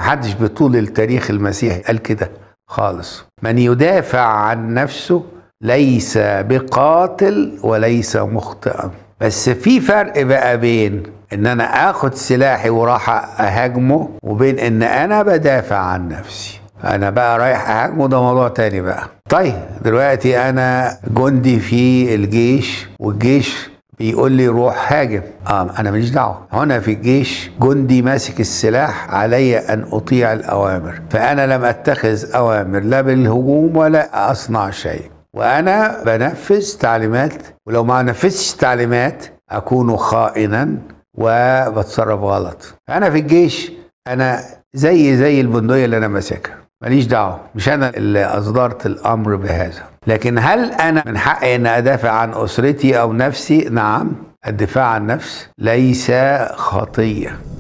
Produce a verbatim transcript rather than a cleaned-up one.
محدش بطول التاريخ المسيحي قال كده خالص. من يدافع عن نفسه ليس بقاتل وليس مخطئا. بس في فرق بقى بين ان انا اخد سلاحي وراح اهاجمه وبين ان انا بدافع عن نفسي. انا بقى رايح اهاجمه ده موضوع تاني بقى. طيب دلوقتي انا جندي في الجيش والجيش بيقول لي روح هاجم، اه انا ماليش دعوه. هنا في الجيش جندي ماسك السلاح، علي ان اطيع الاوامر، فانا لم اتخذ اوامر لا بالهجوم ولا اصنع شيء، وانا بنفذ تعليمات، ولو ما نفذتش تعليمات اكون خائنا وبتصرف غلط. انا في الجيش انا زي زي البندقيه اللي انا ماسكها، ماليش دعوه، مش انا اللي اصدرت الامر بهذا. لكن هل انا من حقي ان ادافع عن اسرتي او نفسي؟ نعم، الدفاع عن النفس ليس خطيه.